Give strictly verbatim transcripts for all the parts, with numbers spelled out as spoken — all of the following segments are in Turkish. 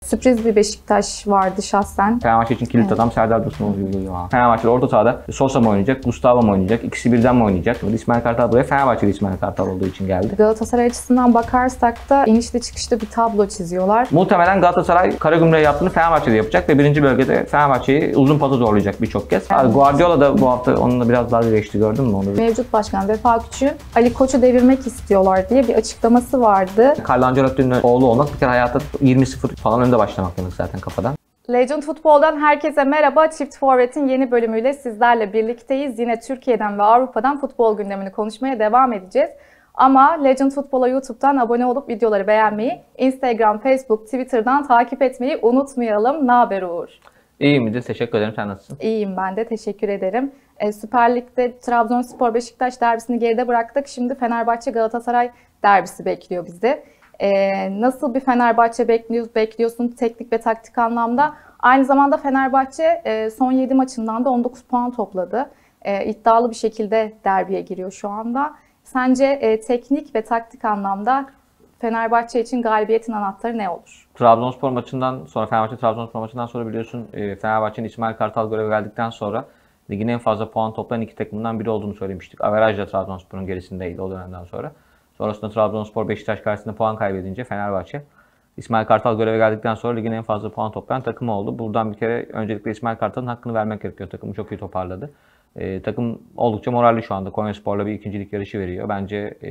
Sürpriz bir Beşiktaş vardı şahsen. Fenerbahçe için kilit evet. adam Serdar Dursun oluyor. Fenerbahçe'de orta sahada Sosa mı oynayacak, Gustavo mu oynayacak, ikisi birden mi oynayacak? İsmail Kartal buraya Fenerbahçe'de İsmail Kartal olduğu için geldi. Galatasaray açısından bakarsak da inişli çıkışlı bir tablo çiziyorlar. Muhtemelen Galatasaray Karagümrük'e yaptığını Fenerbahçe'de yapacak ve birinci bölgede Fenerbahçe'yi uzun pata zorlayacak birçok kez. Evet. Guardiola da bu hafta onunla biraz dalga geçti, gördün mü onu? Mevcut başkan Vefa Küçük'ün Ali Koç'u devirmek istiyorlar diye bir açıklaması vardı. Carlo Ancelotti'nin oğlu olmak bir kere hayatta yirmi sıfır falan önde başlamak demek zaten kafadan. Legend Futbol'dan herkese merhaba. Çift Forvet'in yeni bölümüyle sizlerle birlikteyiz. Yine Türkiye'den ve Avrupa'dan futbol gündemini konuşmaya devam edeceğiz. Ama Legend Futbol'a YouTube'dan abone olup videoları beğenmeyi, Instagram, Facebook, Twitter'dan takip etmeyi unutmayalım. Ne haber Uğur? İyiyim midir? Teşekkür ederim. Sen nasılsın? İyiyim ben de. Teşekkür ederim. E, Süper Lig'de Trabzonspor Beşiktaş derbisini geride bıraktık. Şimdi Fenerbahçe Galatasaray derbisi bekliyor bizi. Ee, nasıl bir Fenerbahçe bekliyorsun, bekliyorsun teknik ve taktik anlamda? Aynı zamanda Fenerbahçe e, son yedi maçından da on dokuz puan topladı. E, iddialı bir şekilde derbiye giriyor şu anda. Sence e, teknik ve taktik anlamda Fenerbahçe için galibiyetin anahtarı ne olur? Trabzonspor maçından sonra, Fenerbahçe Trabzonspor maçından sonra biliyorsun e, Fenerbahçe'nin İsmail Kartal göreve geldikten sonra ligin en fazla puan toplayan iki takımından biri olduğunu söylemiştik. Averajla Trabzonspor'un gerisindeydi o dönemden sonra. Sonrasında Trabzonspor Beşiktaş karşısında puan kaybedince Fenerbahçe İsmail Kartal göreve geldikten sonra ligin en fazla puan toplayan takımı oldu. Buradan bir kere öncelikle İsmail Kartal'ın hakkını vermek gerekiyor. Takımı çok iyi toparladı. E, takım oldukça moralli şu anda. Konyaspor'la bir ikincilik yarışı veriyor. Bence e,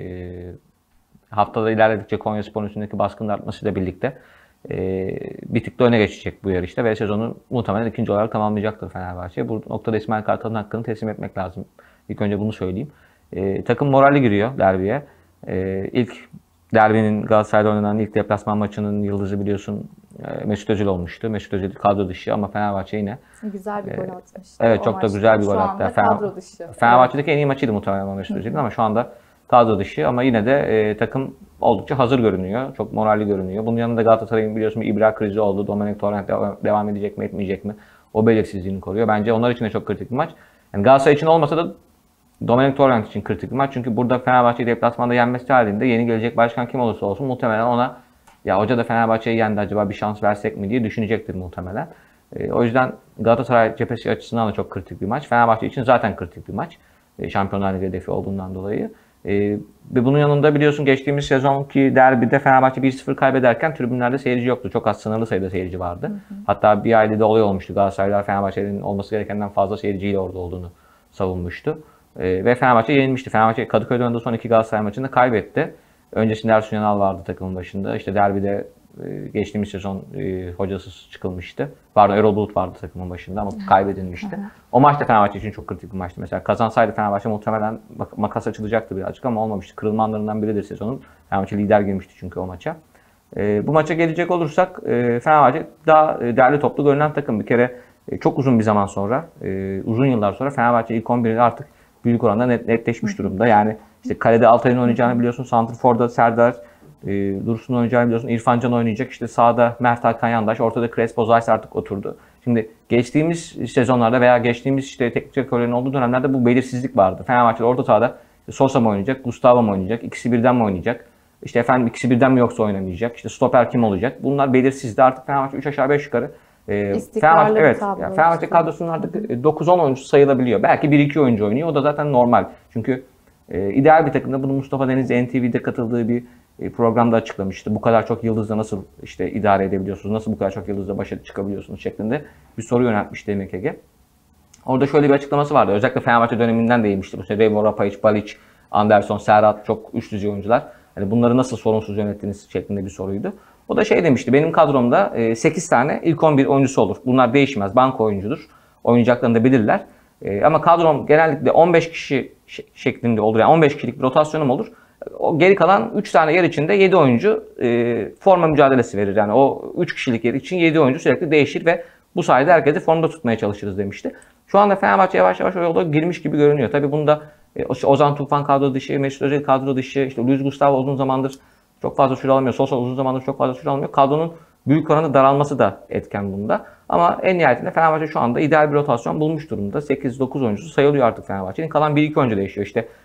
haftada ilerledikçe Konyaspor'un üstündeki baskının artmasıyla birlikte e, bir tık da öne geçecek bu yarışta ve sezonu muhtemelen ikinci olarak tamamlayacaktır Fenerbahçe. Bu noktada İsmail Kartal'ın hakkını teslim etmek lazım. İlk önce bunu söyleyeyim. E, takım moralli giriyor derbiye. Ee, ilk derbinin Galatasaray'da oynanan ilk deplasman maçının yıldızı biliyorsun Mesut Özil olmuştu. Mesut Özil kadro dışı ama Fenerbahçe yine güzel bir gol atmıştı. Evet o çok da güzel bir gol attı. Kadro dışı. Fenerbahçe'deki en iyi maçıydı muhtemelen Mesut Özil'in ama şu anda kadro dışı ama yine de e, takım oldukça hazır görünüyor. Çok moralli görünüyor. Bunun yanında Galatasaray'ın biliyorsun bir İbra krizi oldu. Domenic Torrent devam edecek mi etmeyecek mi? O belirsizliğini koruyor. Bence onlar için de çok kritik bir maç. Yani Galatasaray için olmasa da Domenic Torrent için kritik bir maç. Çünkü burada Fenerbahçe'yi deplasmanda yenmesi halinde yeni gelecek başkan kim olursa olsun muhtemelen ona ya hoca da Fenerbahçe'yi yendi acaba bir şans versek mi diye düşünecektir muhtemelen. E, o yüzden Galatasaray cephesi açısından da çok kritik bir maç. Fenerbahçe için zaten kritik bir maç. E, Şampiyonlar Ligi hedefi olduğundan dolayı. E, ve bunun yanında biliyorsun geçtiğimiz sezonki derbide Fenerbahçe bir sıfır kaybederken tribünlerde seyirci yoktu. Çok az sınırlı sayıda seyirci vardı. Hı hı. Hatta bir ailede olay olmuştu. Galatasaraylılar Fenerbahçe'nin olması gerekenden fazla seyirciyle orada olduğunu savunmuştu. Ee, ve Fenerbahçe yenilmişti. Fenerbahçe Kadıköy'de oynadığı son iki Galatasaray maçında kaybetti. Öncesinde Ersun Yanal vardı takımın başında. İşte derbide e, geçtiğimiz sezon e, hocasız çıkılmıştı. Pardon Erol Bulut vardı takımın başında ama kaybedilmişti. O maç da Fenerbahçe için çok kritik bir maçtı. Mesela kazansaydı Fenerbahçe muhtemelen makas açılacaktı birazcık ama olmamıştı. Kırılma anlarından biridir sezonun. Fenerbahçe lider girmişti çünkü o maça. E, bu maça gelecek olursak e, Fenerbahçe daha değerli toplu görünen takım. Bir kere e, çok uzun bir zaman sonra, e, uzun yıllar sonra Fenerbahçe ilk on birde artık büyük oranda net, netleşmiş durumda. Yani işte kalede Altay'ın oynayacağını biliyorsun. Santrfor'da Serdar e, Dursun'un oynayacağını biliyorsun. İrfan Can oynayacak. İşte sağda Mert Hakan Yandaş. Ortada Crespo Zayt artık oturdu. Şimdi geçtiğimiz sezonlarda veya geçtiğimiz işte teknik direktörlerin olduğu dönemlerde bu belirsizlik vardı. Fenerbahçe'de orta sahada Sosa mı oynayacak, Gustavo mu oynayacak, ikisi birden mi oynayacak? İşte efendim ikisi birden mi yoksa oynamayacak? İşte stoper kim olacak? Bunlar belirsizdi. Artık Fenerbahçe üç aşağı beş yukarı Ee, Fenerbahçe, evet, yani Fenerbahçe kadrosunun artık dokuz on oyuncu sayılabiliyor. Belki bir iki oyuncu oynuyor. O da zaten normal. Çünkü e, ideal bir takımda bunu Mustafa Denizli N T V'de katıldığı bir e, programda açıklamıştı. Bu kadar çok yıldızla nasıl işte idare edebiliyorsunuz? Nasıl bu kadar çok yıldızla başa çıkabiliyorsunuz şeklinde bir soru yöneltmişti M K G. Orada şöyle bir açıklaması vardı. Özellikle Fenerbahçe döneminden değinmişti. Bu Revo, Rapayic, Balic, Anderson, Serhat çok üst düzey oyuncular. Yani bunları nasıl sorunsuz yönettiniz şeklinde bir soruydu. O da şey demişti, benim kadromda sekiz tane ilk on bir oyuncusu olur. Bunlar değişmez, banko oyuncudur. Oynayacaklarını da bilirler. Ama kadrom genellikle on beş kişi şeklinde olur. Yani on beş kişilik bir rotasyonum olur. O geri kalan üç tane yer içinde yedi oyuncu forma mücadelesi verir. Yani o üç kişilik yer için yedi oyuncu sürekli değişir ve bu sayede herkesi formda tutmaya çalışırız demişti. Şu anda Fenerbahçe yavaş yavaş o yolda girmiş gibi görünüyor. Tabii bunda Ozan Tufan kadro dışı, Mesut Özil kadro dışı, işte Luis Gustavo uzun zamandır çok fazla süre almıyor. Sosa uzun zamandır çok fazla süre almıyor. Kadronun büyük oranda daralması da etken bunda. Ama en nihayetinde Fenerbahçe şu anda ideal bir rotasyon bulmuş durumda. sekiz dokuz oyuncusu sayılıyor artık Fenerbahçe'nin. Kalan bir iki oyuncu değişiyor. İşte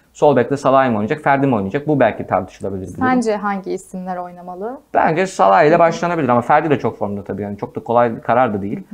Sol bekte Salah mı oynayacak, Ferdi mi oynayacak? Bu belki tartışılabilir. Sence hangi isimler oynamalı? Bence Salah ile başlanabilir ama Ferdi de çok formda tabii. Yani çok da kolay bir karar da değil.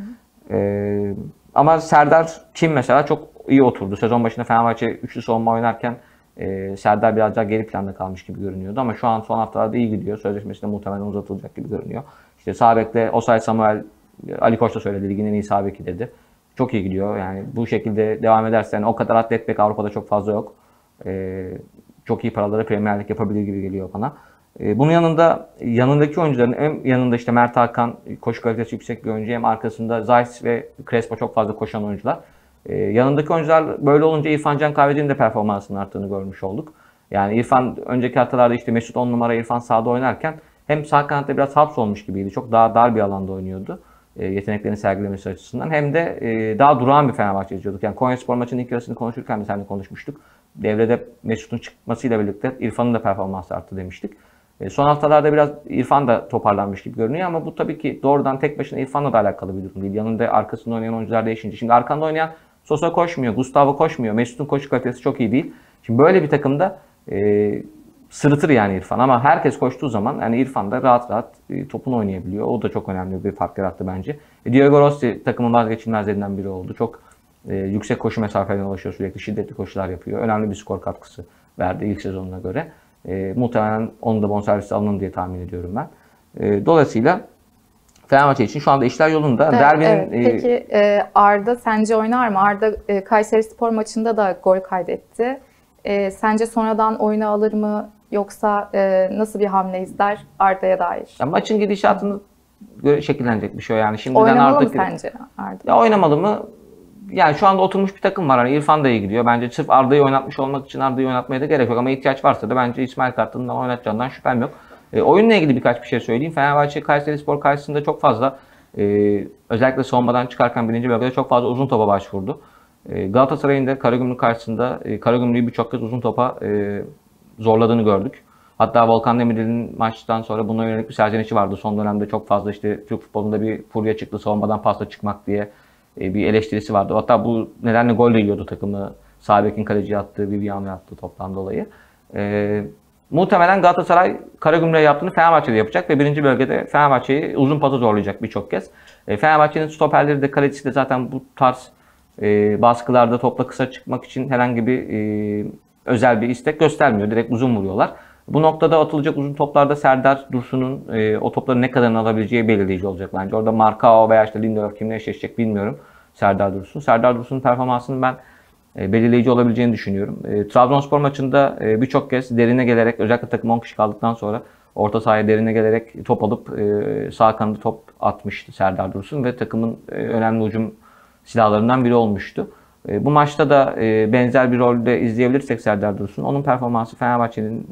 Ee, ama Serdar kim mesela çok iyi oturdu. Sezon başında Fenerbahçe üçlü savunma oynarken e, Serdar biraz daha geri planda kalmış gibi görünüyordu ama şu an son haftalarda iyi gidiyor. Sözleşmesi de muhtemelen uzatılacak gibi görünüyor. İşte sağ bekte Osay Samuel, Ali Koç da söyledi, ligin en iyi sağ beki dedi. Çok iyi gidiyor. Yani bu şekilde devam ederse yani o kadar atlet bek Avrupa'da çok fazla yok. Ee, çok iyi paralara Premier Lig yapabilir gibi geliyor bana. Ee, bunun yanında yanındaki oyuncuların hem yanında işte Mert Hakan koşu kalitesi yüksek bir oyuncu hem arkasında Zayt ve Crespo çok fazla koşan oyuncular. Ee, yanındaki oyuncular böyle olunca İrfan Can Kahveci'nin de performansının arttığını görmüş olduk. Yani İrfan önceki haftalarda işte Mesut on numara İrfan sağda oynarken hem sağ kanatta biraz hapsolmuş gibiydi. Çok daha dar bir alanda oynuyordu. E, yeteneklerini sergilemesi açısından. Hem de e, daha durağan bir Fenerbahçe izliyorduk. Yani Konyaspor maçının ilk yarısını konuşurken de seninle konuşmuştuk. Devrede Mesut'un çıkmasıyla birlikte İrfan'ın da performansı arttı demiştik. E, son haftalarda biraz İrfan da toparlanmış gibi görünüyor ama bu tabii ki doğrudan tek başına İrfan'la da alakalı bir durum değil. Yanında arkasında oynayan oyuncular değişince. Şimdi arkanda oynayan Sosa koşmuyor, Gustavo koşmuyor. Mesut'un koşu kalitesi çok iyi değil. Şimdi böyle bir takımda e, sırıtır yani İrfan ama herkes koştuğu zaman yani İrfan da rahat rahat e, topunu oynayabiliyor. O da çok önemli bir fark yarattı bence. E, Diego Rossi takımın vazgeçilmezlerinden biri oldu. Çok e, yüksek koşu mesafelerine ulaşıyor, sürekli şiddetli koşular yapıyor. Önemli bir skor katkısı verdi ilk sezonuna göre. E, muhtemelen onun da bonservisi alınır diye tahmin ediyorum ben. E, dolayısıyla Fenerbahçe için şu anda işler yolunda. Evet, Derbinin, evet. Peki e, Arda sence oynar mı? Arda e, Kayserispor maçında da gol kaydetti. E, sence sonradan oyuna alır mı? Yoksa e, nasıl bir hamle izler Arda'ya dair? Ya maçın gidişatını göre şekillenecek bir şey yani. Şimdiden Oynamalı Arda mı sence Arda? Ya oynamalı mı? Yani şu anda oturmuş bir takım var. Hani İrfan da iyi gidiyor. Bence sırf Arda'yı oynatmış olmak için Arda'yı oynatmaya da gerek yok. Ama ihtiyaç varsa da bence İsmail Kartal'ın oynatacağından şüphem yok. E, oyunla ilgili birkaç bir şey söyleyeyim. Fenerbahçe Kayserispor karşısında çok fazla e, özellikle savunmadan çıkarken birinci bölgede çok fazla uzun topa başvurdu. E, Galatasaray'ın da Karagümrük karşısında e, Karagümrük'ü birçok kez uzun topa e, zorladığını gördük. Hatta Volkan Demirel'in maçtan sonra buna yönelik bir serzenişi vardı. Son dönemde çok fazla işte Türk futbolunda bir furya çıktı savunmadan pasla çıkmak diye e, bir eleştirisi vardı. Hatta bu nedenle gol de yiyordu takımı. Sağ bekin kaleciye attığı, Viviano'ya attığı toptan dolayı. E, muhtemelen Galatasaray Karagümrük'e yaptığını Fenerbahçe'de yapacak ve birinci bölgede Fenerbahçe'yi uzun pata zorlayacak birçok kez. E, Fenerbahçe'nin stoperleri de kalecisi de zaten bu tarz e, baskılarda topla kısa çıkmak için herhangi bir e, özel bir istek göstermiyor. Direkt uzun vuruyorlar. Bu noktada atılacak uzun toplarda Serdar Dursun'un e, o topları ne kadarını alabileceği belirleyici olacak bence. Orada Marcao veya işte Lindelöf kimle eşleşecek bilmiyorum Serdar Dursun. Serdar Dursun'un performansının ben e, belirleyici olabileceğini düşünüyorum. E, Trabzonspor maçında e, birçok kez derine gelerek özellikle takım on kişi kaldıktan sonra orta sahaya derine gelerek top alıp e, sağ kanada top atmıştı Serdar Dursun ve takımın e, önemli hücum silahlarından biri olmuştu. Bu maçta da benzer bir rolde izleyebilirsek Serdar Dursun, onun performansı Fenerbahçe'nin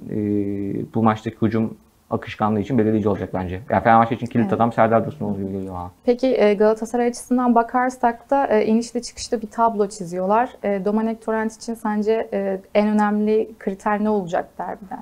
bu maçtaki hücum akışkanlığı için belirleyici olacak bence. Yani Fenerbahçe için kilit evet. adam Serdar Dursun olduğu gibi geliyor bana. Peki Galatasaray açısından bakarsak da inişli çıkışlı bir tablo çiziyorlar. Domenech Torrent için sence en önemli kriter ne olacak derbide?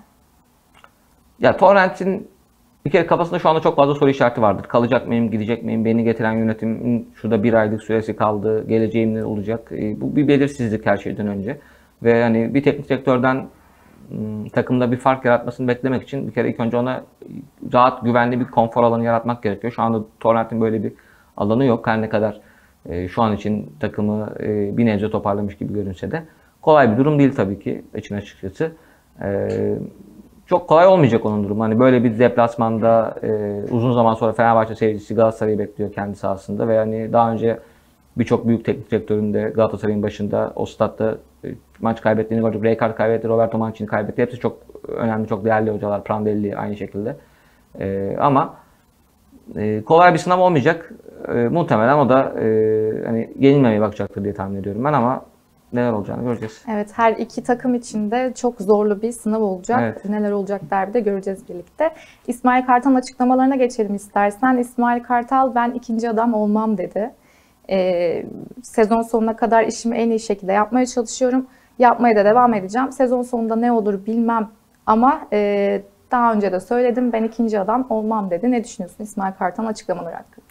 Ya Torrent'in bir kere kafasında şu anda çok fazla soru işareti vardır. Kalacak mıyım, gidecek miyim, beni getiren yönetimin şurada bir aylık süresi kaldı, geleceğim ne olacak? E, bu bir belirsizlik her şeyden önce. Ve hani bir teknik direktörden ım, takımda bir fark yaratmasını beklemek için bir kere ilk önce ona rahat, güvenli bir konfor alanı yaratmak gerekiyor. Şu anda Torrent'in böyle bir alanı yok. Her ne kadar e, şu an için takımı e, bir nebze toparlamış gibi görünse de. Kolay bir durum değil tabii ki için açıkçası. E, Çok kolay olmayacak onun durumu. Hani böyle bir deplasmanda e, uzun zaman sonra Fenerbahçe seyircisi Galatasaray'ı bekliyor kendi sahasında ve hani daha önce birçok büyük teknik direktörün de Galatasaray'ın başında o statta e, maç kaybettiğini gördük. Rijkaard kaybetti, Roberto Mancini kaybetti. Hepsi çok önemli, çok değerli hocalar. Prandelli aynı şekilde. E, ama e, kolay bir sınav olmayacak. E, muhtemelen o da e, hani yenilmemeye bakacaktır diye tahmin ediyorum ben ama neler olacağını göreceğiz. Evet, her iki takım için de çok zorlu bir sınav olacak. Evet. Neler olacak derbide göreceğiz birlikte. İsmail Kartal'ın açıklamalarına geçelim istersen. İsmail Kartal ben ikinci adam olmam dedi. Ee, sezon sonuna kadar işimi en iyi şekilde yapmaya çalışıyorum. Yapmaya da devam edeceğim. Sezon sonunda ne olur bilmem ama e, daha önce de söyledim ben ikinci adam olmam dedi. Ne düşünüyorsun İsmail Kartal'ın açıklamaları hakkında?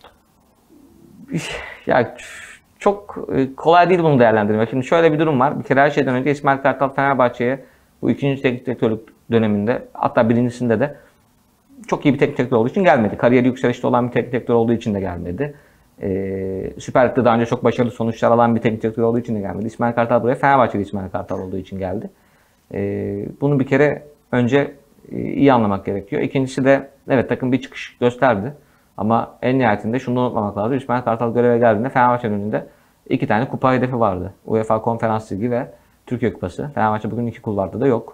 Ya çok kolay değil bunu değerlendirmek. Şimdi şöyle bir durum var. Bir kere her şeyden önce İsmail Kartal Fenerbahçe'ye Bu ikinci teknik direktörlük döneminde, hatta birincisinde de çok iyi bir teknik direktör olduğu için gelmedi. Kariyeri yükselişte olan bir teknik direktör olduğu için de gelmedi. Ee, Süper Lig'de daha önce çok başarılı sonuçlar alan bir teknik direktör olduğu için de gelmedi. İsmail Kartal buraya Fenerbahçe'de İsmail Kartal olduğu için geldi. Ee, bunu bir kere önce iyi anlamak gerekiyor. İkincisi de evet, takım bir çıkış gösterdi. Ama en nihayetinde şunu unutmamak lazım. İsmail Kartal göreve geldiğinde Fenerbahçe'nin önünde iki tane kupa hedefi vardı. UEFA Konferans Ligi ve Türkiye Kupası. Fenerbahçe bugün iki kulvarda da yok.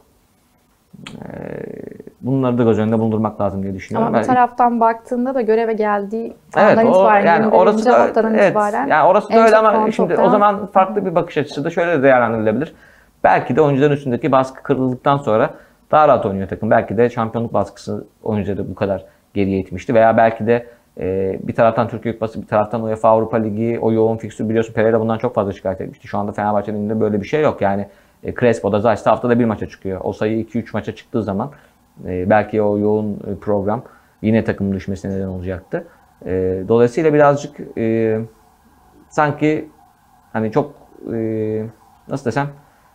Bunları da göz önünde bulundurmak lazım diye düşünüyorum. Ama bu taraftan baktığında da göreve geldiği evet, andan o, itibaren, yani orası da, evet, itibaren yani orası da öyle ama şimdi toplayan... o zaman farklı bir bakış açısı da şöyle de değerlendirilebilir. Belki de oyuncuların üstündeki baskı kırıldıktan sonra daha rahat oynuyor takım. Belki de şampiyonluk baskısı oyuncuları bu kadar geriye itmişti. Veya belki de e, bir taraftan Türkiye Kupası, bir taraftan UEFA Avrupa Ligi, o yoğun fikstür, biliyorsun Pereira bundan çok fazla şikayet etmişti. Şu anda Fenerbahçe'nin elinde böyle bir şey yok. Yani e, Crespo'da Zayt'ta haftada bir maça çıkıyor. O sayı iki üç maça çıktığı zaman e, belki o yoğun program yine takımın düşmesine neden olacaktı. E, dolayısıyla birazcık e, sanki hani çok e, nasıl desem,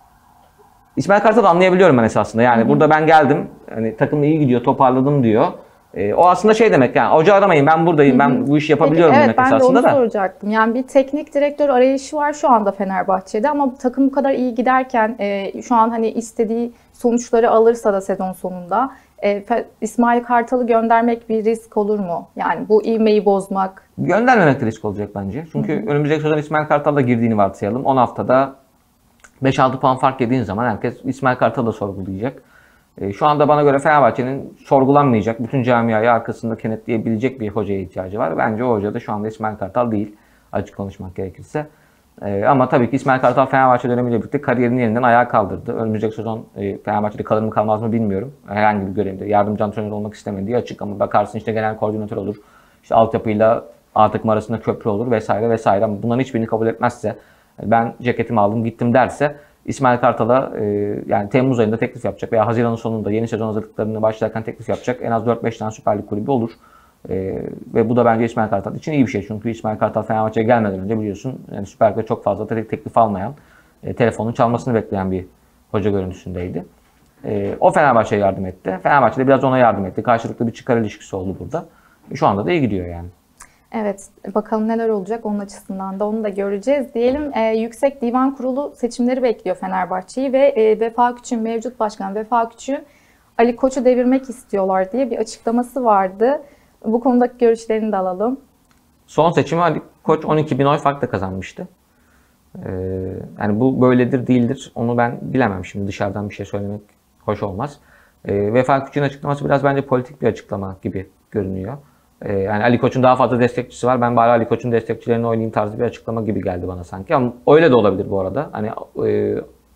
İsmail Kartal'ı anlayabiliyorum ben esasında. Yani hı hı. Burada ben geldim, hani takım iyi gidiyor, toparladım diyor. E, o aslında şey demek, yani hoca aramayın, ben buradayım, hı hı. ben bu işi yapabiliyorum Peki, demek evet, esasında da. Ben de onu da. soracaktım. Yani bir teknik direktör arayışı var şu anda Fenerbahçe'de ama takım bu kadar iyi giderken e, şu an hani istediği sonuçları alırsa da sezon sonunda e, İsmail Kartal'ı göndermek bir risk olur mu? Yani bu ivmeyi bozmak. Göndermemek de risk olacak bence. Çünkü hı hı. önümüzdeki sezon İsmail Kartal'la girdiğini varsayalım. on haftada beş altı puan fark yediğin zaman herkes İsmail Kartal'ı da sorgulayacak. E, şu anda bana göre Fenerbahçe'nin sorgulanmayacak, bütün camiayı arkasında kenetleyebilecek bir hocaya ihtiyacı var. Bence o hoca da şu anda İsmail Kartal değil, açık konuşmak gerekirse. E, ama tabii ki İsmail Kartal Fenerbahçe dönemiyle birlikte kariyerini yeniden ayağa kaldırdı. Önümüzdeki sezon e, Fenerbahçe'de kalır mı kalmaz mı bilmiyorum. Herhangi bir görevde yardımcı antrenör olmak istemediği açık, ama bakarsın işte genel koordinatör olur, işte altyapıyla A takım arasında köprü olur vesaire vesaire. Ama bunların hiçbirini kabul etmezse, ben ceketimi aldım gittim derse, İsmail Kartal'a e, yani Temmuz ayında teklif yapacak veya Haziran'ın sonunda yeni sezon hazırlıklarını başlarken teklif yapacak en az dört beş tane Süper Lig kulübü olur. E, ve bu da bence İsmail Kartal için iyi bir şey. Çünkü İsmail Kartal Fenerbahçe'ye gelmeden önce biliyorsun yani Süper Lig'de çok fazla tek teklif almayan, e, telefonun çalmasını bekleyen bir hoca görüntüsündeydi. E, o Fenerbahçe'ye yardım etti. Fenerbahçe de biraz ona yardım etti. Karşılıklı bir çıkar ilişkisi oldu burada. E, şu anda da iyi gidiyor yani. Evet, bakalım neler olacak onun açısından da, onu da göreceğiz. Diyelim e, Yüksek Divan Kurulu seçimleri bekliyor Fenerbahçe'yi ve e, Vefa Küçük'ün, mevcut başkan Vefa Küçük'ün Ali Koç'u devirmek istiyorlar diye bir açıklaması vardı. Bu konudaki görüşlerini de alalım. Son seçimi Ali Koç on iki bin oy farkla kazanmıştı. Ee, yani bu böyledir değildir onu ben bilemem, şimdi dışarıdan bir şey söylemek hoş olmaz. Ee, Vefa Küçük'ün açıklaması biraz bence politik bir açıklama gibi görünüyor. Yani Ali Koç'un daha fazla destekçisi var, ben bari Ali Koç'un destekçilerini oynayayım tarzı bir açıklama gibi geldi bana sanki. Ama öyle de olabilir bu arada. Hani e,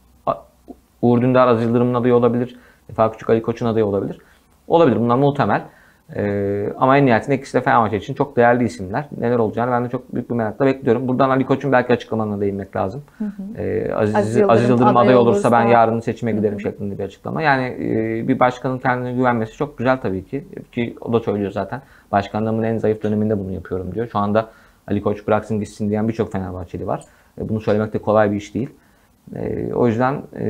Uğur Dündar, Aziz Yıldırım'ın adayı olabilir. Vefa Küçük Ali Koç'un adayı olabilir. Olabilir, bunlar muhtemel. E, ama en nihayetinde ikisi de Fenerbahçe için çok değerli isimler. Neler olacağını ben de çok büyük bir merakla bekliyorum. Buradan Ali Koç'un belki açıklamalarına değinmek lazım. Hı hı. E, Aziz, Aziz Yıldırım, Aziz Yıldırım aday olursa, olursa ben yarın seçime giderim, hı hı, şeklinde bir açıklama. Yani e, bir başkanın kendine güvenmesi çok güzel tabii ki. Ki o da söylüyor zaten. Başkanlığımın en zayıf döneminde bunu yapıyorum diyor. Şu anda Ali Koç bıraksın gitsin diyen birçok Fenerbahçeli var. E, bunu söylemek de kolay bir iş değil. E, o yüzden e,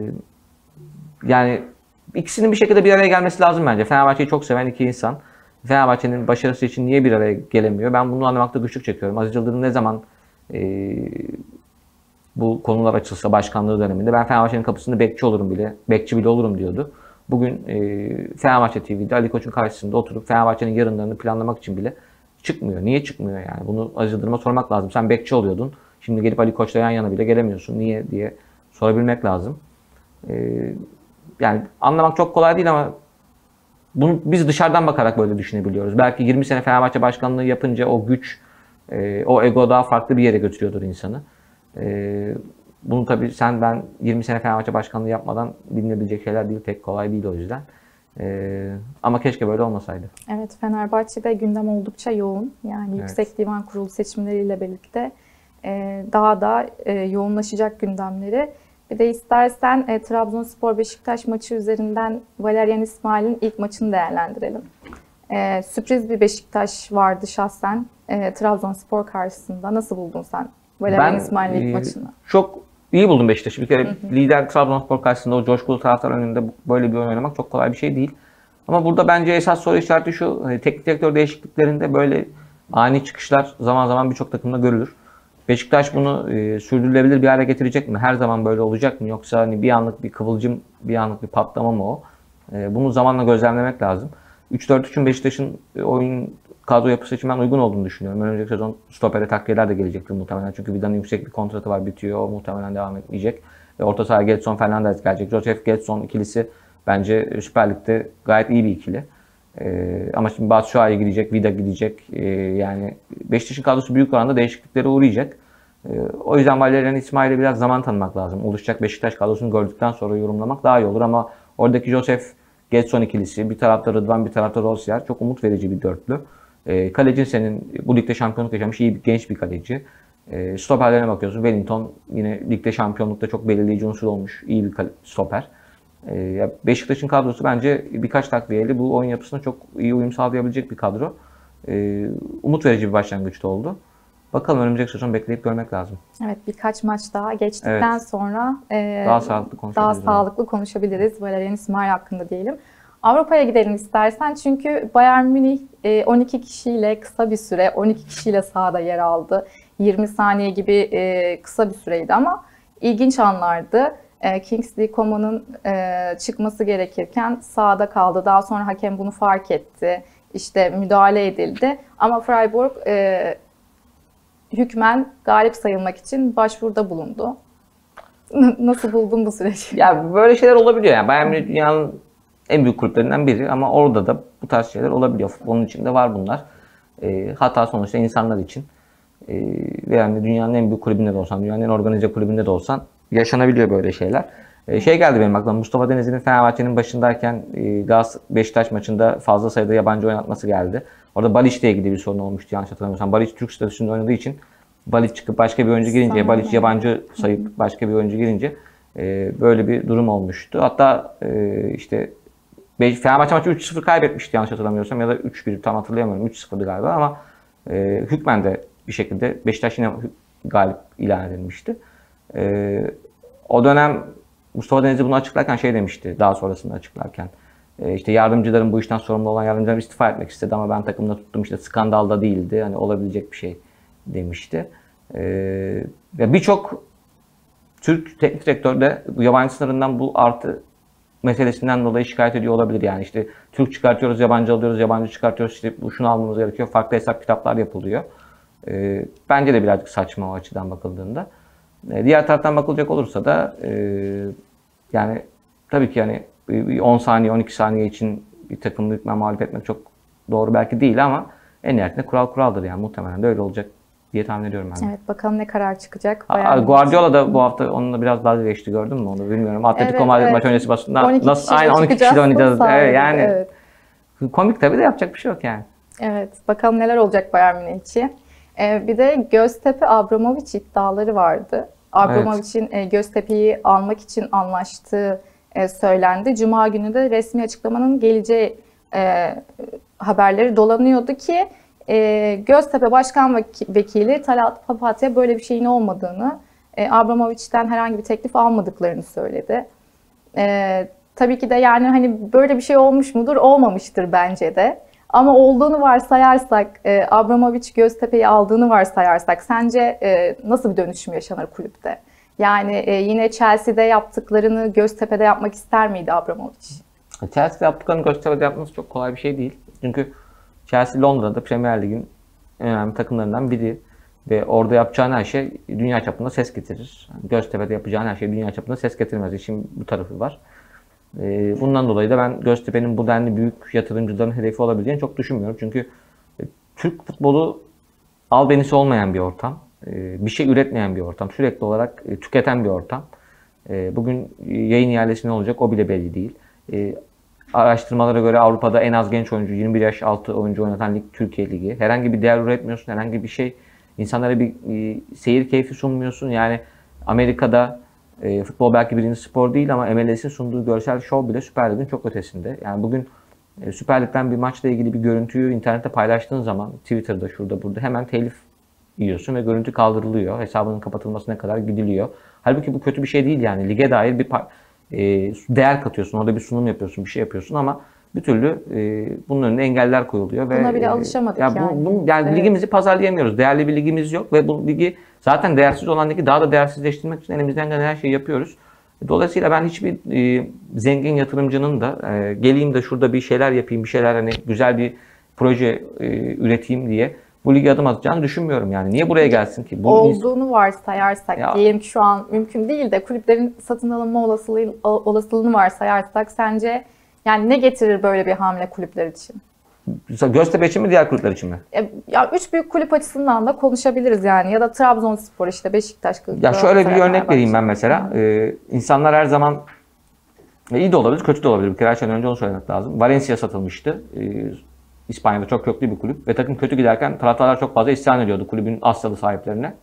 yani ikisinin bir şekilde bir araya gelmesi lazım bence. Fenerbahçe'yi çok seven iki insan. Fenerbahçe'nin başarısı için niye bir araya gelemiyor? Ben bunu anlamakta güçlük çekiyorum. Aziz Yıldırım ne zaman e, bu konular açılsa başkanlığı döneminde ben Fenerbahçe'nin kapısında bekçi olurum bile, bekçi bile olurum diyordu. Bugün e, Fenerbahçe T V'de Ali Koç'un karşısında oturup Fenerbahçe'nin yarınlarını planlamak için bile çıkmıyor. Niye çıkmıyor yani? Bunu Aziz Yıldırım'a sormak lazım. Sen bekçi oluyordun. Şimdi gelip Ali Koç'la yan yana bile gelemiyorsun. Niye diye sorabilmek lazım. E, yani anlamak çok kolay değil ama bunu biz dışarıdan bakarak böyle düşünebiliyoruz. Belki yirmi sene Fenerbahçe başkanlığı yapınca o güç, e, o ego daha farklı bir yere götürüyordur insanı. E, bunu tabii sen ben yirmi sene Fenerbahçe başkanlığı yapmadan bilinebilecek şeyler değil. Pek kolay değil o yüzden. E, ama keşke böyle olmasaydı. Evet, Fenerbahçe'de gündem oldukça yoğun. Yani evet. Yüksek Divan Kurulu seçimleriyle birlikte e, daha da e, yoğunlaşacak gündemleri. Bir de istersen e, Trabzonspor-Beşiktaş maçı üzerinden Valerian İsmail'in ilk maçını değerlendirelim. E, sürpriz bir Beşiktaş vardı şahsen e, Trabzonspor karşısında. Nasıl buldun sen Valerian İsmail'in ilk e, maçını? Çok iyi buldum Beşiktaş'ı. Bir kere hı hı. lider Trabzonspor karşısında o coşkulu taraftar önünde böyle bir oyun oynamak çok kolay bir şey değil. Ama burada bence esas soru işareti şu. Hani teknik direktör değişikliklerinde böyle ani çıkışlar zaman zaman birçok takımda görülür. Beşiktaş bunu e, sürdürülebilir bir hale getirecek mi? Her zaman böyle olacak mı? Yoksa hani bir anlık bir kıvılcım, bir anlık bir patlama mı o? E, bunu zamanla gözlemlemek lazım. üç dört üçün Beşiktaş'ın oyun kadro yapısı için ben uygun olduğunu düşünüyorum. Önümüzdeki sezon stopere takviyeler de gelecektir muhtemelen. Çünkü Vida'nın yüksek bir kontratı var, bitiyor. O muhtemelen devam etmeyecek. E, orta sahaya Gedson Fernandes gelecek. Josef Gedson ikilisi bence Süper Lig'de gayet iyi bir ikili. Ee, ama şimdi Batshuayi gidecek, Vida gidecek. Ee, yani Beşiktaş'ın kadrosu büyük oranda değişikliklere uğrayacak. Ee, o yüzden Valerian İsmail'e biraz zaman tanımak lazım. Oluşacak Beşiktaş kadrosunu gördükten sonra yorumlamak daha iyi olur ama oradaki Josef Gedson ikilisi, bir tarafta Rıdvan, bir tarafta Rosier çok umut verici bir dörtlü. Ee, kalecin senin bu ligde şampiyonluk yaşamış iyi bir genç bir kaleci. Ee, stoperlerine bakıyorsun. Wellington yine ligde şampiyonlukta çok belirleyici unsur olmuş iyi bir stoper. Beşiktaş'ın kadrosu bence birkaç takviyeyle bu oyun yapısına çok iyi uyum sağlayabilecek bir kadro. Umut verici bir başlangıçta oldu. Bakalım önümüzdeki sezon bekleyip görmek lazım. Evet, birkaç maç daha geçtikten evet. sonra e, daha sağlıklı konuşabiliriz. Daha sağlıklı konuşabiliriz. Valerian İsmail hakkında diyelim. Avrupa'ya gidelim istersen çünkü Bayern Münih e, on iki kişiyle kısa bir süre on iki kişiyle sahada yer aldı. yirmi saniye gibi e, kısa bir süreydi ama ilginç anlardı. Kingsley Coman'ın çıkması gerekirken sahada kaldı. Daha sonra hakem bunu fark etti. İşte müdahale edildi. Ama Freiburg e, hükmen galip sayılmak için başvuruda bulundu. Nasıl buldun bu süreci? Ya böyle şeyler olabiliyor. Yani Bayern Münih dünyanın en büyük kulüplerinden biri ama orada da bu tarz şeyler olabiliyor. Futbolun içinde var bunlar. E, hata sonuçta insanlar için. E, ve yani dünyanın en büyük kulübünde de olsan, dünyanın en organize kulübünde de olsan yaşanabiliyor böyle şeyler. Ee, şey geldi benim aklıma, Mustafa Denizli'nin Fenerbahçe'nin başındayken e, Gaz Beşiktaş maçında fazla sayıda yabancı oynatması geldi. Orada Baliç'le ilgili bir sorun olmuştu yanlış hatırlamıyorsam. Baliç Türk statüsünde oynadığı için Baliç çıkıp başka bir oyuncu girince, Baliç yabancı sayıp başka bir oyuncu girince e, böyle bir durum olmuştu. Hatta e, işte Fenerbahçe maçı üç sıfır kaybetmişti yanlış hatırlamıyorsam ya da üç bir tam hatırlayamıyorum. üç sıfırdı galiba ama e, hükmen de bir şekilde Beşiktaş yine galip ilan edilmişti. Ee, o dönem Mustafa Denizli bunu açıklarken şey demişti, daha sonrasında açıklarken. E, işte yardımcılarım, bu işten sorumlu olan yardımcılarım istifa etmek istedi ama ben takımda tuttum, işte skandalda değildi, hani olabilecek bir şey demişti. E, ve birçok Türk teknik direktör de bu yabancı sınırından bu artı meselesinden dolayı şikayet ediyor olabilir. Yani işte Türk çıkartıyoruz, yabancı alıyoruz, yabancı çıkartıyoruz, işte bu şunu almamız gerekiyor, farklı hesap kitaplar yapılıyor. E, bence de birazcık saçma o açıdan bakıldığında. Diğer taraftan bakılacak olursa da e, yani tabii ki yani on saniye on iki saniye için bir takımı hükmen mağlup etmek çok doğru belki değil ama en nihayetinde kural kuraldır yani muhtemelen de öyle olacak diye tahmin ediyorum ben. Evet, bakalım ne karar çıkacak. Aa, Guardiola da bu hafta onunla biraz dalga geçti, gördün mü onu bilmiyorum. Atletico evet, Madrid evet. maç öncesi basında nasıl aynı on iki kişiyle oynayacağız. Evet, yani evet. Komik tabii de yapacak bir şey yok yani. Evet, bakalım neler olacak Bayern Münih için. Bir de Göztepe Abramovich iddiaları vardı. Abramovich'in evet. Göztepe'yi almak için anlaştığı söylendi. Cuma günü de resmi açıklamanın geleceği haberleri dolanıyordu ki Göztepe Başkan Vekili Talat Papatya böyle bir şeyin olmadığını, Abramovich'ten herhangi bir teklif almadıklarını söyledi. Tabii ki de yani hani böyle bir şey olmuş mudur? Olmamıştır bence de. Ama olduğunu varsayarsak, e, Abramovich Göztepe'yi aldığını varsayarsak sence e, nasıl bir dönüşüm yaşanır kulüpte? Yani e, yine Chelsea'de yaptıklarını Göztepe'de yapmak ister miydi Abramovich? Chelsea'de yaptıklarını Göztepe'de yapması çok kolay bir şey değil. Çünkü Chelsea Londra'da Premier Lig'in en önemli takımlarından biri ve orada yapacağın her şey dünya çapında ses getirir. Göztepe'de yapacağın her şey dünya çapında ses getirmez. İşin bu tarafı var. Bundan dolayı da ben Göztepe'nin bu denli büyük yatırımcıların hedefi olabileceğini çok düşünmüyorum. Çünkü Türk futbolu albenisi olmayan bir ortam. Bir şey üretmeyen bir ortam. Sürekli olarak tüketen bir ortam. Bugün yayın ihalesi ne olacak o bile belli değil. Araştırmalara göre Avrupa'da en az genç oyuncu, yirmi bir yaş altı oyuncu oynatan lig Türkiye Ligi. Herhangi bir değer üretmiyorsun, herhangi bir şey. İnsanlara bir seyir keyfi sunmuyorsun. Yani Amerika'da E, futbol belki birinci spor değil ama M L S'in sunduğu görsel şov bile Süper Lig'in çok ötesinde. Yani bugün e, Süper Lig'den bir maçla ilgili bir görüntüyü internette paylaştığın zaman, Twitter'da, şurada, burada hemen telif yiyorsun ve görüntü kaldırılıyor. Hesabının kapatılmasına kadar gidiliyor. Halbuki bu kötü bir şey değil yani. Lige dair bir e, değer katıyorsun. Orada bir sunum yapıyorsun, bir şey yapıyorsun ama bir türlü e, bunun önüne engeller koyuluyor. Buna ve bile e, alışamadık ya yani. Bu, bu, yani Evet. ligimizi pazarlayamıyoruz. Değerli bir ligimiz yok ve bu ligi zaten değersiz olan ligi daha da değersizleştirmek için elimizden gelen her şeyi yapıyoruz. Dolayısıyla ben hiçbir e, zengin yatırımcının da e, geleyim de şurada bir şeyler yapayım, bir şeyler hani güzel bir proje e, üreteyim diye bu lige adım atacağını düşünmüyorum yani. Niye buraya gelsin ki? Bu Olduğunu varsayarsak, ya, diyelim ki şu an mümkün değil de kulüplerin satın alınma olasılığı, olasılığını varsayarsak sence yani ne getirir böyle bir hamle kulüpler için? Göztepe için mi, diğer kulüpler için mi? Ya üç büyük kulüp açısından da konuşabiliriz yani, ya da Trabzonspor, işte Beşiktaş. Ya şöyle bir örnek vereyim ben mesela. Ee, insanlar her zaman iyi de olabilir, kötü de olabilir. Bir kere her şeyden önce onu söylemek lazım. Valencia satılmıştı. Ee, İspanya'da çok köklü bir kulüp ve takım kötü giderken taraftarlar çok fazla isyan ediyordu kulübün Asyalı sahiplerine.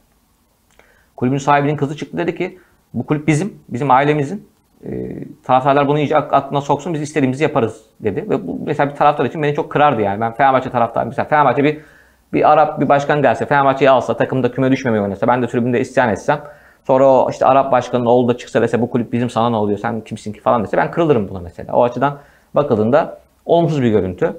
Kulübün sahibinin kızı çıktı, dedi ki bu kulüp bizim, bizim ailemizin. E, taraftarlar bunu iyice aklına soksun, biz istediğimizi yaparız dedi. Ve bu mesela bir taraftar için beni çok kırardı yani. Ben Fenerbahçe taraftarıyım. Mesela Fenerbahçe bir bir Arap bir başkan gelse, Fenerbahçe'yi alsa, takımda küme düşmemeyi oynasa, ben de tribünde isyan etsem, sonra o işte Arap başkanın oğlu da çıksa dese bu kulüp bizim, sana ne oluyor, sen kimsin ki falan dese, ben kırılırım buna mesela. O açıdan bakıldığında olumsuz bir görüntü.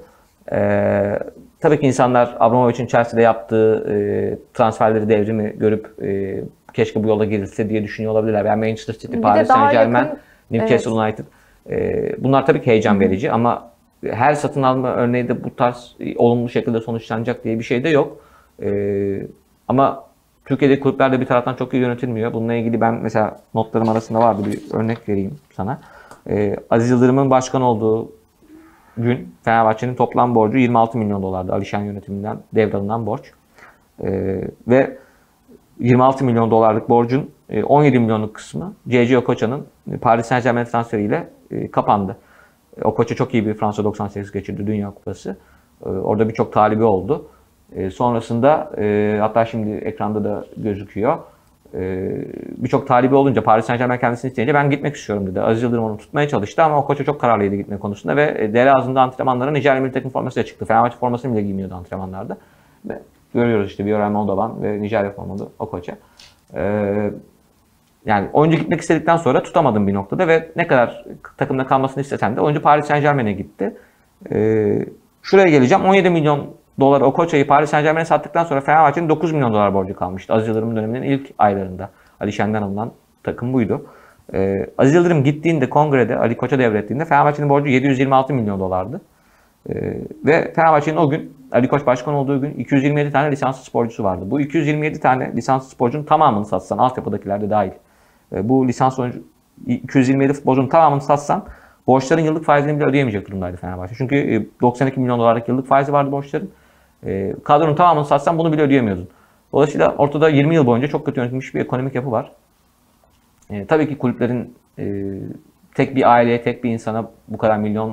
Ee, tabii ki insanlar Abramovich'in Chelsea'de yaptığı e, transferleri, devrimi görüp e, keşke bu yola girilse diye düşünüyor olabilirler. Yani Manchester City, Bir Paris Saint-Germain, yakın, Newcastle evet. United. E, bunlar tabii ki heyecan verici. Hı hı. Ama her satın alma örneği de bu tarz olumlu şekilde sonuçlanacak diye bir şey de yok. E, ama Türkiye'deki kulüpler de bir taraftan çok iyi yönetilmiyor. Bununla ilgili ben mesela notlarım arasında vardı, bir örnek vereyim sana. E, Aziz Yıldırım'ın başkan olduğu gün Fenerbahçe'nin toplam borcu yirmi altı milyon dolardı, Alişan yönetiminden devralınan borç. Ee, ve yirmi altı milyon dolarlık borcun on yedi milyonluk kısmı C C Okoça'nın Paris Saint-Germain transferiyle e, kapandı. Okoça çok iyi bir Fransa doksan sekiz geçirdi, Dünya Kupası. Ee, orada birçok talibi oldu. Ee, sonrasında e, hatta şimdi ekranda da gözüküyor. Ee, birçok talibi olunca Paris Saint-Germain kendisini isteyince ben gitmek istiyorum dedi. Aziz Yıldırım onu tutmaya çalıştı ama Okoça çok kararlıydı gitme konusunda ve dere ağzında antrenmanlara Nijerya milli takım formasıyla çıktı. Fenerbahçe formasını bile giymiyordu antrenmanlarda. Ve görüyoruz işte Bioray Moldovan ve Nijerya formalı Okoça. Ee, yani oyuncu gitmek istedikten sonra tutamadım bir noktada ve ne kadar takımda kalmasını istesen de oyuncu Paris Saint-Germain'e gitti. Ee, şuraya geleceğim. on yedi milyon dolar Okoça'yı Paris Saint-Germain'e sattıktan sonra Fenerbahçe'nin dokuz milyon dolar borcu kalmıştı. Aziz Yıldırım döneminin ilk aylarında. Ali Şen'den alınan takım buydu. Ee, Aziz Yıldırım gittiğinde, kongrede Ali Koç'a devrettiğinde Fenerbahçe'nin borcu yedi yüz yirmi altı milyon dolardı. Ee, ve Fenerbahçe'nin o gün, Ali Koç başkan olduğu gün iki yüz yirmi yedi tane lisanslı sporcusu vardı. Bu iki yüz yirmi yedi tane lisanslı sporcunun tamamını satsan, altyapıdakiler de dahil. Ee, bu lisans oyuncu iki yüz yirmi yedi futbolcunun tamamını satsan borçların yıllık faizini bile ödeyemeyecek durumdaydı Fenerbahçe. Çünkü doksan iki milyon dolarlık yıllık faizi vardı borçların. E, kadronun tamamını satsan bunu bile ödeyemiyordun. Dolayısıyla ortada yirmi yıl boyunca çok kötü yönetilmiş bir ekonomik yapı var. E, tabii ki kulüplerin e, tek bir aileye, tek bir insana bu kadar milyonlarca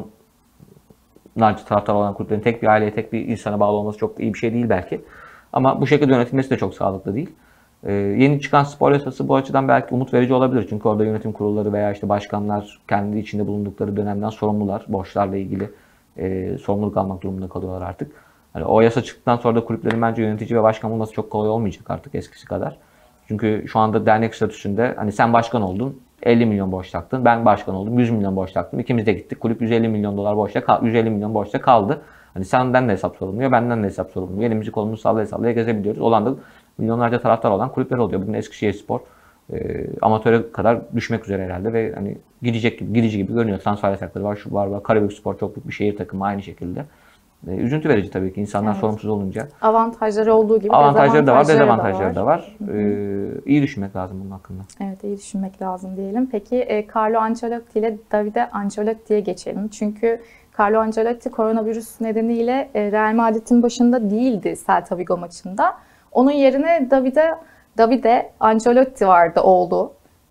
taraftar olan kulüplerin tek bir aileye, tek bir insana bağlı olması çok da iyi bir şey değil belki. Ama bu şekilde yönetilmesi de çok sağlıklı değil. E, yeni çıkan spor yasası bu açıdan belki umut verici olabilir. Çünkü orada yönetim kurulları veya işte başkanlar kendi içinde bulundukları dönemden sorumlular. Borçlarla ilgili e, sorumluluk almak durumunda kalıyorlar artık. Yani o yasa çıktıktan sonra da kulüplerin bence yönetici ve başkan olması çok kolay olmayacak artık eskisi kadar. Çünkü şu anda dernek statüsünde hani sen başkan oldun, elli milyon borç taktın. Ben başkan oldum, yüz milyon borç taktım. İkimiz de gittik. Kulüp yüz elli milyon dolar borçta, yüz elli milyon borçta kaldı. Hani senden de hesap sorulmuyor, benden de hesap sorulmuyor. Elimizi kolumuzu sallaya sallaya gezebiliyoruz. Olan da milyonlarca taraftar olan kulüpler oluyor. Bugün Eskişehirspor e, amatöre kadar düşmek üzere herhalde ve hani gidecek gibi, gidici gibi görünüyor. Transfer yasakları var, şu var var. Karabükspor çok büyük bir şehir takımı aynı şekilde. Üzüntü verici tabii ki insanlar evet. sorumsuz olunca. Avantajları olduğu gibi avantajları da var, dezavantajları da var. Da var. Ee, iyi düşünmek lazım bunun hakkında. Evet, iyi düşünmek lazım diyelim. Peki e, Carlo Ancelotti ile Davide Ancelotti'ye geçelim. Çünkü Carlo Ancelotti koronavirüs nedeniyle e, Real Madrid'in başında değildi Celta Vigo maçında. Onun yerine Davide Davide Ancelotti vardı, oldu.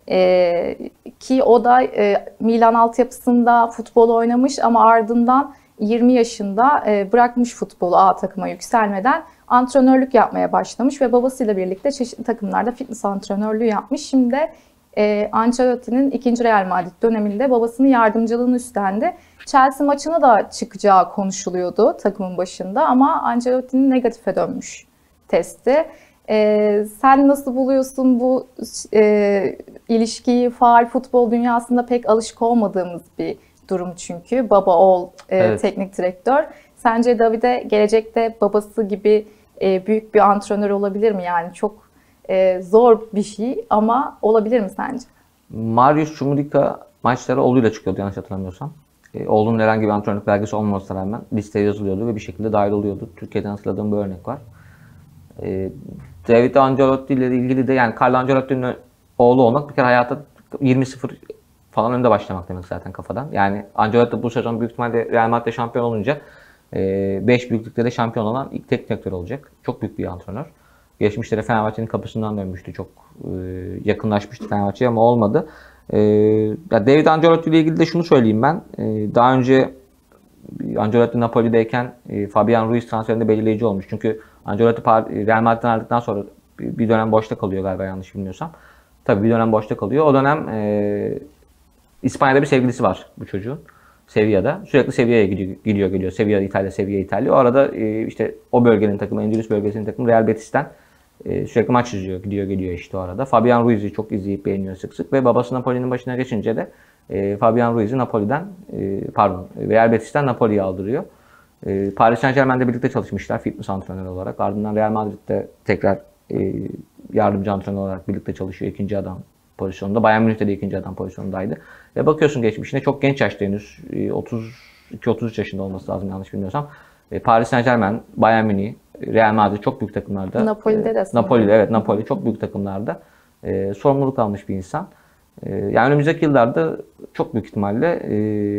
E, ki o da e, Milan altyapısında futbol oynamış ama ardından yirmi yaşında bırakmış futbolu, A takıma yükselmeden antrenörlük yapmaya başlamış ve babasıyla birlikte çeşitli takımlarda fitness antrenörlüğü yapmış. Şimdi de Ancelotti'nin ikinci Real Madrid döneminde babasının yardımcılığını üstlendi. Chelsea maçına da çıkacağı konuşuluyordu takımın başında ama Ancelotti'nin negatife dönmüş testi. E, sen nasıl buluyorsun bu e, ilişkiyi? Faal futbol dünyasında pek alışık olmadığımız bir durum çünkü. Baba oğul e, Evet. teknik direktör. Sence Davide gelecekte babası gibi e, büyük bir antrenör olabilir mi? Yani çok e, zor bir şey ama olabilir mi sence? Mariusz Čumudica maçlara oğluyla çıkıyordu yanlış hatırlamıyorsam. E, oğlunun herhangi bir antrenörlük belgesi olmamasına rağmen listeye yazılıyordu ve bir şekilde dahil oluyordu. Türkiye'den hatırladığım bir örnek var. E, David Ancelotti ile ilgili de yani Carlo Ancelotti'nin oğlu olmak bir kere hayata yirmi sıfır falan önde başlamak demek zaten kafadan. Yani Ancelotti bu sezon büyük ihtimalle Real Madrid'de şampiyon olunca beş büyüklükte de şampiyon olan ilk teknik direktör olacak. Çok büyük bir antrenör. Geçmişte de Fenerbahçe'nin kapısından dönmüştü. Çok e, yakınlaşmıştı Fenerbahçe'ye ama olmadı. E, ya David Ancelotti ile ilgili de şunu söyleyeyim ben. E, daha önce Ancelotti Napoli'deyken e, Fabian Ruiz transferinde belirleyici olmuş. Çünkü Ancelotti Real Madrid'den ayrıldıktan sonra bir, bir dönem boşta kalıyor galiba yanlış bilmiyorsam. Tabii bir dönem boşta kalıyor. O dönem e, İspanya'da bir sevgilisi var bu çocuğun. Sevilla'da. Sürekli Sevilla'ya gidiyor, gidiyor geliyor. Sevilla İtalya, Sevilla İtalya. O arada e, işte o bölgenin takımı, Endülüs bölgesinin takımı Real Betis'ten e, sürekli maç izliyor. Gidiyor geliyor işte o arada. Fabian Ruiz'i çok izleyip beğeniyor sık sık ve babası Napoli'nin başına geçince de e, Fabian Ruiz'i Napoli'den e, pardon Real Betis'ten Napoli'ye aldırıyor. E, Paris Saint-Germain'de birlikte çalışmışlar fitness antrenörü olarak. Ardından Real Madrid'de tekrar e, yardımcı antrenör olarak birlikte çalışıyor ikinci adam pozisyonunda. Bayern Münih'te de ikinci adam pozisyondaydı. Ve bakıyorsun geçmişine çok genç yaşta henüz otuz iki otuz üç yaşında olması lazım yanlış bilmiyorsam. Paris Saint-Germain, Bayern Münih, Real Madrid çok büyük takımlarda. Napoli'de de sanırım. Napoli'de evet Napoli çok büyük takımlarda e, sorumluluk almış bir insan. E, yani önümüzdeki yıllarda çok büyük ihtimalle e,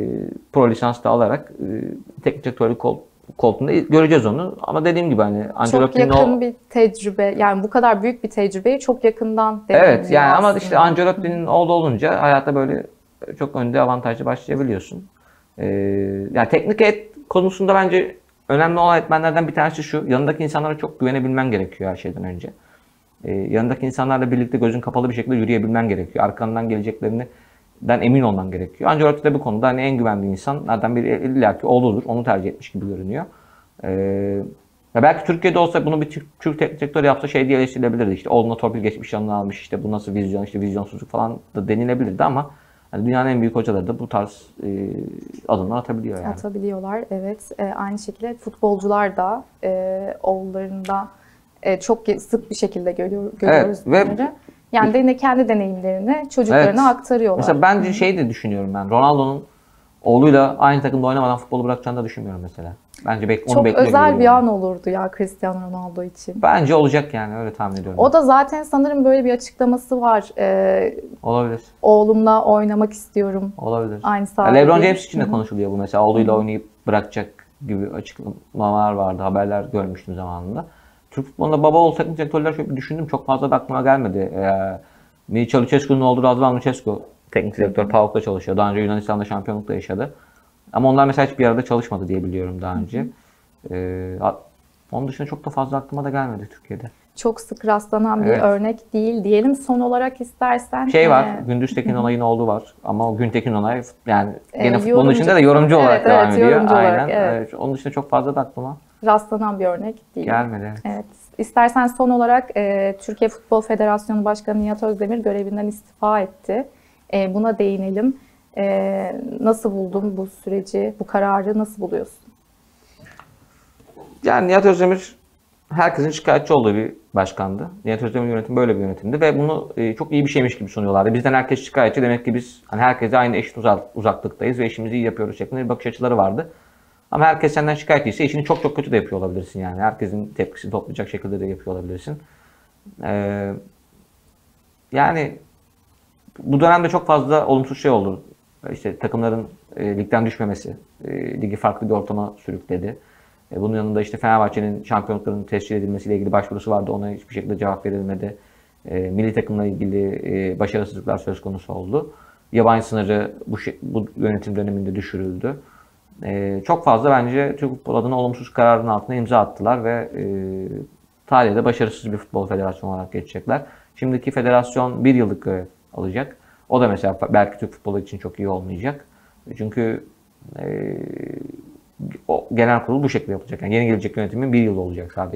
pro lisans da alarak e, teknik direktörlük kol, koltuğunda göreceğiz onu. Ama dediğim gibi hani Ancelotti'nin çok yakın o... bir tecrübe yani bu kadar büyük bir tecrübeyi çok yakından deneyimliyor. Evet yani aslında. Ama işte Ancelotti'nin oğlu olunca hayatta böyle çok önde avantajlı başlayabiliyorsun. Ee, yani teknik et konusunda bence önemli olan etmenlerden bir tanesi şu. Yanındaki insanlara çok güvenebilmen gerekiyor her şeyden önce. Ee, yanındaki insanlarla birlikte gözün kapalı bir şekilde yürüyebilmen gerekiyor. Arkandan geleceklerinden emin olman gerekiyor. Ancelotti de bu konuda hani en güvendiği insanlardan biri illaki oğludur. Onu tercih etmiş gibi görünüyor. Ee, ya belki Türkiye'de olsa bunu bir Türk, Türk teknik direktörü yapsa şey diye eleştirilebilirdi. İşte oğluna torpil geçmiş yanına almış. İşte bu nasıl vizyon, işte vizyonsuzluk falan da denilebilirdi ama yani dünyanın en büyük hocaları da bu tarz e, adımlar atabiliyor yani. Atabiliyorlar evet. E, aynı şekilde futbolcular da e, oğullarından e, çok sık bir şekilde görüyor, görüyoruz evet, bunları. Ve yani de yine kendi deneyimlerini çocuklarına evet. aktarıyorlar. Mesela bence şey de düşünüyorum ben. Ronaldo'nun oğluyla aynı takımda oynamadan futbolu bırakacağını da düşünmüyorum mesela. Bence bek- onu çok bekliyor özel bir yani. an olurdu ya Cristiano Ronaldo için. Bence olacak yani öyle tahmin ediyorum. O da zaten sanırım böyle bir açıklaması var. Ee, Olabilir. Oğlumla oynamak istiyorum. Olabilir. Aynı sahada. LeBron James için de konuşuluyor bu mesela. Oğluyla Hı-hı. oynayıp bırakacak gibi açıklamalar vardı. Haberler görmüştüm zamanında. Türk futbolunda baba oğul teknik direktörler şöyle bir düşündüm. Çok fazla da aklıma gelmedi. Ee, Mircea Lucescu'nun oğlu Razvan Lucescu teknik direktör PAOK'ta çalışıyor. Daha önce Yunanistan'da şampiyonlukla yaşadı. Ama onlar mesela hiçbir arada çalışmadı diye biliyorum daha önce. Ee, onun dışında çok da fazla aklıma da gelmedi Türkiye'de. Çok sık rastlanan bir evet. örnek değil diyelim. Son olarak istersen... Şey var, e... Gündüz Tekin Onay'ın oğlu var. Ama o Güntekin Onay yani gene e, futbolun içinde de yorumcu evet, olarak evet, devam ediyor. Yorumcu Aynen. Olarak, evet. Onun dışında çok fazla da aklıma rastlanan bir örnek değil. Gelmedi. Evet. evet. İstersen son olarak e, Türkiye Futbol Federasyonu Başkanı Nihat Özdemir görevinden istifa etti. E, buna değinelim. E, nasıl buldun bu süreci, bu kararı nasıl buluyorsun? Yani Nihat Özdemir herkesin şikayetçi olduğu bir başkandı. Nihat Özdemir yönetimi böyle bir yönetimdi ve bunu e, çok iyi bir şeymiş gibi sunuyorlardı. Bizden herkes şikayetçi, demek ki biz hani herkese aynı eşit uzak, uzaklıktayız ve işimizi iyi yapıyoruz şeklinde bir bakış açıları vardı. Ama herkes senden şikayetçiyse işini çok çok kötü de yapıyor olabilirsin yani. Herkesin tepkisini toplayacak şekilde de yapıyor olabilirsin. Ee, yani bu dönemde çok fazla olumsuz şey oldu. İşte takımların e, ligden düşmemesi, e, ligi farklı bir ortama sürükledi. E, bunun yanında işte Fenerbahçe'nin şampiyonluklarının tescil edilmesiyle ilgili başvurusu vardı. Ona hiçbir şekilde cevap verilmedi. E, milli takımla ilgili e, başarısızlıklar söz konusu oldu. Yabancı sınırı bu, şey, bu yönetim döneminde düşürüldü. E, çok fazla bence Türk futbol adına olumsuz kararın altına imza attılar ve e, tarihte başarısız bir futbol federasyonu olarak geçecekler. Şimdiki federasyon bir yıllık görev alacak. O da mesela belki Türk futbolu için çok iyi olmayacak. Çünkü e, o genel kurul bu şekilde yapılacak. Yani yeni gelecek yönetimin bir yıl olacak sadece.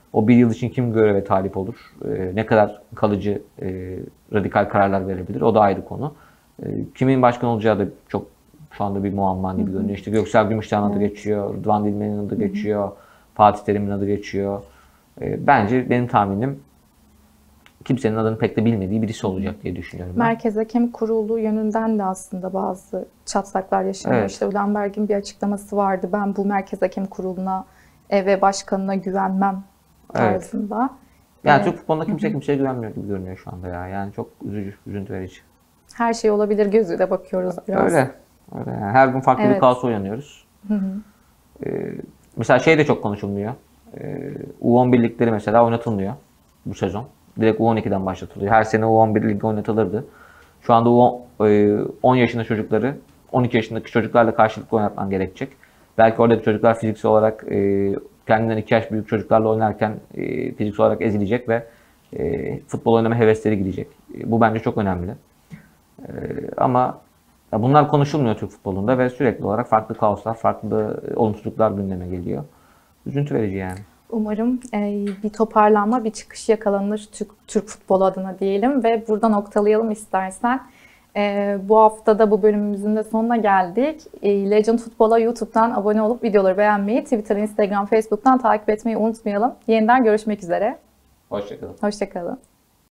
O bir yıl için kim göreve talip olur? E, ne kadar kalıcı, e, radikal kararlar verebilir? O da ayrı konu. E, kimin başkan olacağı da çok şu anda bir muamma gibi görünüyor. İşte Göksel Gümüşdağ'ın adı Evet. geçiyor, Rıdvan Dilmen'in adı geçiyor, Fatih Terim'in adı geçiyor. E, bence benim tahminim kimsenin adını pek de bilmediği birisi olacak diye düşünüyorum ben. Merkez Hakem Kurulu yönünden de aslında bazı çatlaklar yaşanıyor. Evet. İşte Ulenberg'in bir açıklaması vardı. Ben bu Merkez Hakem Kurulu'na e, ve başkanına güvenmem tarzında. Yani Evet. Türk futbolunda kimse kimseye güvenmiyor gibi görünüyor şu anda ya. Yani çok üzücü, üzüntü verici. Her şey olabilir gözüyle bakıyoruz biraz. Öyle. Öyle yani. Her gün farklı Evet. bir kaosa uyanıyoruz. Hı hı. Ee, mesela şey de çok konuşulmuyor. Ee, U on bir ligleri mesela oynatılmıyor bu sezon. Direkt U on ikiden başlatılıyor. Her sene U on bir lig oynatılırdı. Şu anda U on yaşında çocukları on iki yaşındaki çocuklarla karşılıklı oynatman gerekecek. Belki oradaki çocuklar fiziksel olarak e, kendinden iki yaş büyük çocuklarla oynarken e, fiziksel olarak ezilecek ve e, futbol oynama hevesleri gidecek. E, bu bence çok önemli. E, ama ya bunlar konuşulmuyor Türk futbolunda ve sürekli olarak farklı kaoslar, farklı olumsuzluklar gündeme geliyor. Üzüntü verici yani. Umarım e, bir toparlanma, bir çıkış yakalanır Türk, Türk futbolu adına diyelim ve burada noktalayalım istersen. E, bu hafta da bu bölümümüzün de sonuna geldik. E, Legend Futbol'a YouTube'dan abone olup videoları beğenmeyi, Twitter, Instagram, Facebook'tan takip etmeyi unutmayalım. Yeniden görüşmek üzere. Hoşçakalın. Hoşçakalın.